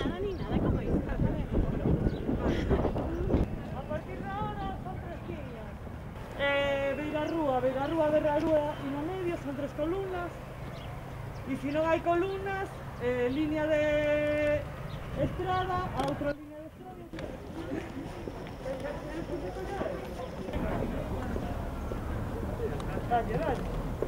nada ni nada, como dice. A partir de ahora son 3 líneas. Beirarrúa, Beirarrúa e no medio son 3 columnas. E se non hai columnas, línea de estrada a outra línea de estrada. Dalle, dalle.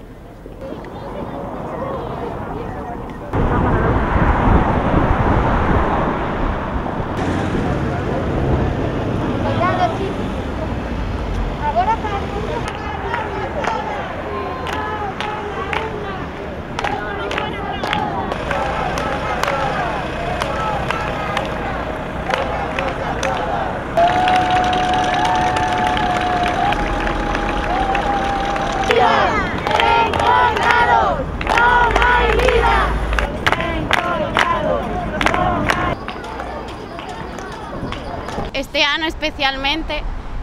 Este ano especialmente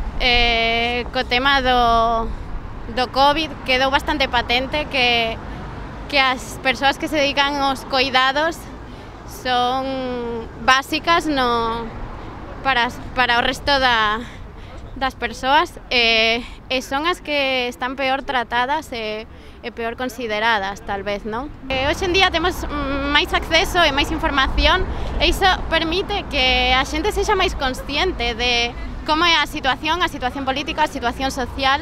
co tema do Covid quedou bastante patente que as persoas que se dedican aos coidados son básicas para o resto das persoas e son as que están peor tratadas e peor consideradas, tal vez, non? Hoxe en día temos máis acceso e máis información e iso permite que a xente sexa máis consciente de como é a situación política, a situación social.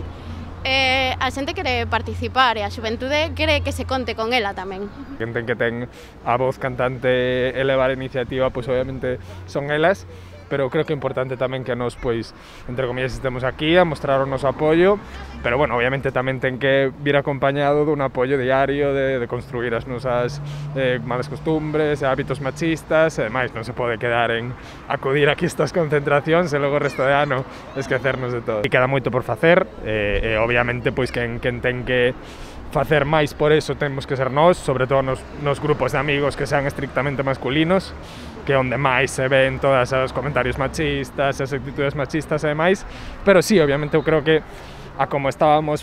A xente quere participar e a xuventude quere que se conte con ela tamén. Xente que ten a voz cantante e levar a iniciativa, pois obviamente son elas, pero creo que é importante tamén que nos, pois, entre comillas, estemos aquí a mostrar o noso apoio, pero, bueno, obviamente tamén ten que vir acompañado dun apoio diario de construir as nosas malas costumbres, hábitos machistas, e demais, non se pode quedar en acudir aquí a estas concentracións e logo o resto de ano esquecernos de todo. E queda moito por facer, e obviamente, pois, quen ten que facer máis por eso temos que ser nós, sobre todo nos grupos de amigos que sean estrictamente masculinos, que é onde máis se ven todos os comentarios machistas, as actitudes machistas e demais, pero sí, obviamente eu creo que a como estábamos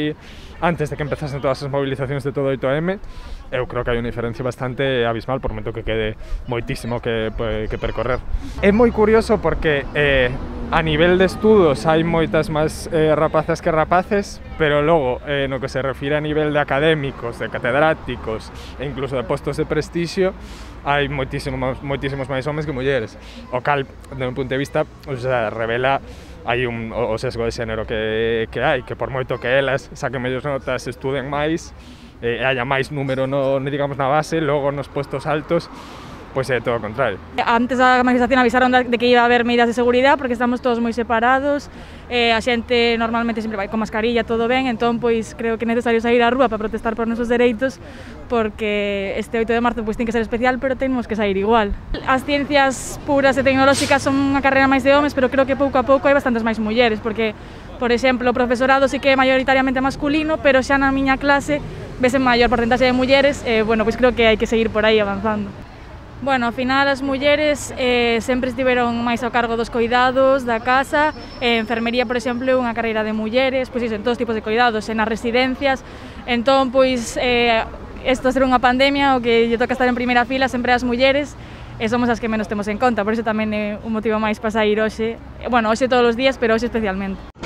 antes de que empezasen todas as movilizacións de todo o 8M, eu creo que hai unha diferencia bastante abismal, por momento que quede moitísimo que percorrer. É moi curioso porque a nivel de estudos hai moitas máis rapazas que rapaces, pero logo, no que se refire a nivel de académicos, de catedráticos e incluso de postos de prestixio, hai moitísimos máis homes que mulleres, o cal, de un punto de vista, o sea, revela hai o sesgo de xénero que hai, que por moito que elas saquen mellores notas, estuden máis, haya máis número digamos na base, logo nos postos altos, pois é todo o contrario. Antes da manifestación avisaron de que iba a haber medidas de seguridade porque estamos todos moi separados, a xente normalmente sempre vai con mascarilla, todo ben, entón pois creo que é necesario sair á rúa para protestar por nosos dereitos porque este 8 de marzo pois ten que ser especial, pero temos que sair igual. As ciencias puras e tecnolóxicas son unha carreira máis de homes, pero creo que pouco a pouco hai bastantes máis mulleres, porque, por exemplo, o profesorado sí que é maioritariamente masculino, pero xa na miña clase vese maior porcentaxe de mulleres, bueno, pois creo que hai que seguir por aí avanzando. Bueno, ao final as mulleres sempre estiveron máis ao cargo dos coidados da casa, enfermería, por exemplo, é unha carreira de mulleres, pois iso, en todos tipos de coidados, nas residencias, entón, pois, isto ser unha pandemia, o que lle toca estar en primeira fila sempre as mulleres, e somos as que menos temos en conta, por iso tamén é un motivo máis para sair hoxe, bueno, hoxe todos os días, pero hoxe especialmente.